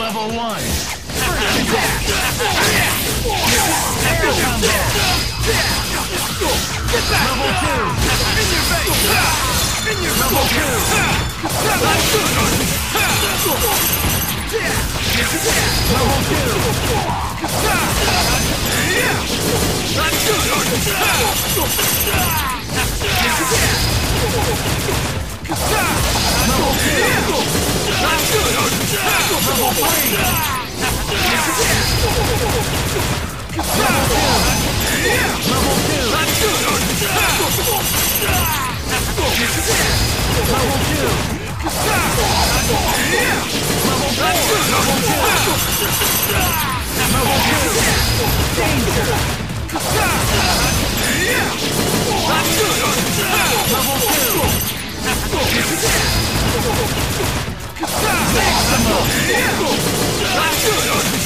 Level 1. First attack. Air combo. Get back! Level 2. In your face! In your Level 2. That's good! Level 2. That's good! Level 2. That's good! Level 3. Level 2. That's good! Level 2. Level 4. Level 2. Level 2. Danger. That's good! Level 2. Maximum. That's good!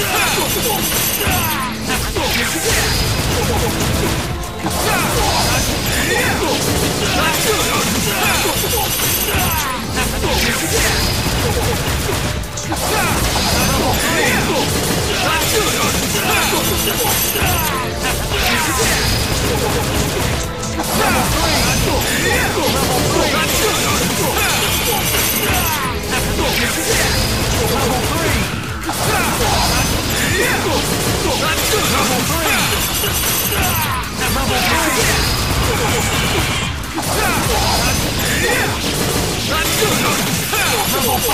That's good! Level 3. That's good! Level 3. Level 3. That's good! Level 3. That's good! Level 3. Level 3. That's good! Level 3.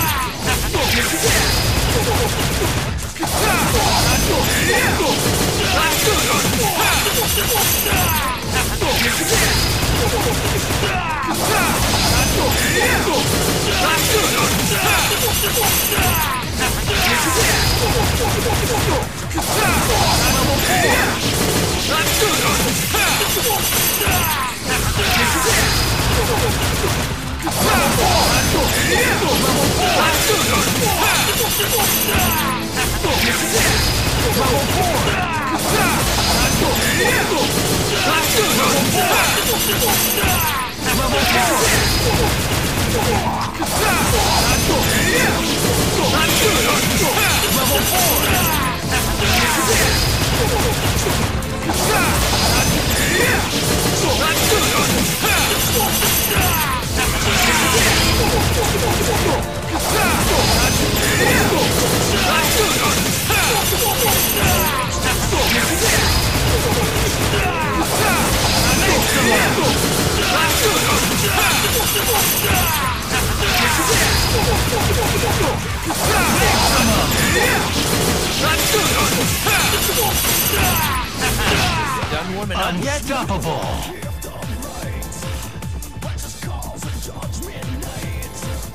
Done warming up yet? Unstoppable.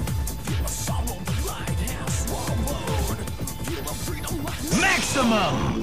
Maximum.